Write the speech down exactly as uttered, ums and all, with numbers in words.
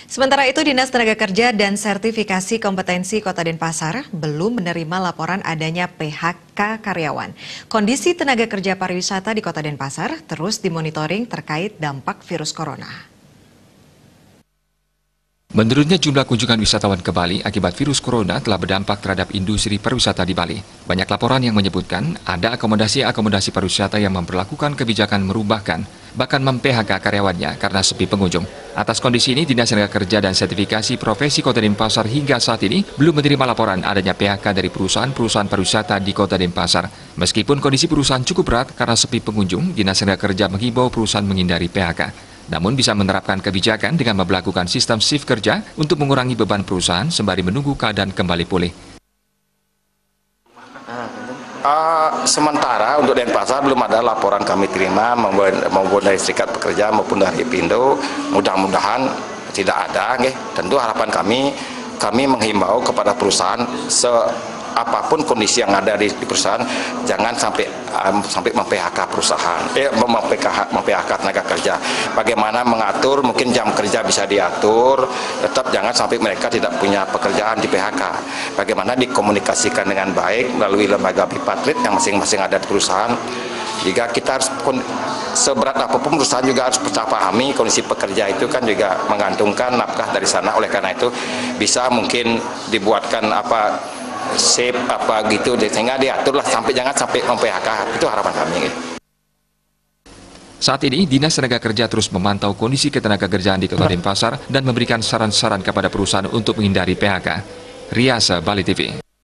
Sementara itu, Dinas Tenaga Kerja dan Sertifikasi Kompetensi Kota Denpasar belum menerima laporan adanya P H K karyawan. Kondisi tenaga kerja pariwisata di Kota Denpasar terus dimonitoring terkait dampak virus corona. Menurutnya, jumlah kunjungan wisatawan ke Bali akibat virus corona telah berdampak terhadap industri pariwisata di Bali. Banyak laporan yang menyebutkan ada akomodasi-akomodasi pariwisata yang memperlakukan kebijakan merubahkan, bahkan mem-P H K karyawannya karena sepi pengunjung. Atas kondisi ini, Dinas Tenaga Kerja dan Sertifikasi Profesi Kota Denpasar hingga saat ini belum menerima laporan adanya P H K dari perusahaan-perusahaan pariwisata di Kota Denpasar. Meskipun kondisi perusahaan cukup berat karena sepi pengunjung, Dinas Tenaga Kerja menghimbau perusahaan menghindari P H K. Namun bisa menerapkan kebijakan dengan memperlakukan sistem shift kerja untuk mengurangi beban perusahaan sembari menunggu keadaan kembali pulih. Uh, sementara untuk Denpasar belum ada laporan kami terima maupun dari Serikat Pekerja maupun dari Pindo. Mudah-mudahan tidak ada. Okay. Tentu harapan kami, kami menghimbau kepada perusahaan se apapun kondisi yang ada di, di perusahaan, jangan sampai um, sampai mem-P H K perusahaan, eh, mem-P H K tenaga kerja. Bagaimana mengatur, mungkin jam kerja bisa diatur, tetap jangan sampai mereka tidak punya pekerjaan di P H K. Bagaimana dikomunikasikan dengan baik melalui lembaga Bipatlit yang masing-masing ada di perusahaan. Jika kita harus, seberat apapun perusahaan juga harus pahami kondisi pekerja itu kan juga menggantungkan nafkah dari sana. Oleh karena itu bisa mungkin dibuatkan apa sip apa gitu sehingga diaturlah sampai jangan sampai mem-P H K. Itu harapan kami. Saat ini Dinas Tenaga Kerja terus memantau kondisi ketenaga kerjaan di Kota Denpasar dan memberikan saran-saran kepada perusahaan untuk menghindari P H K. Riasa, Bali T V.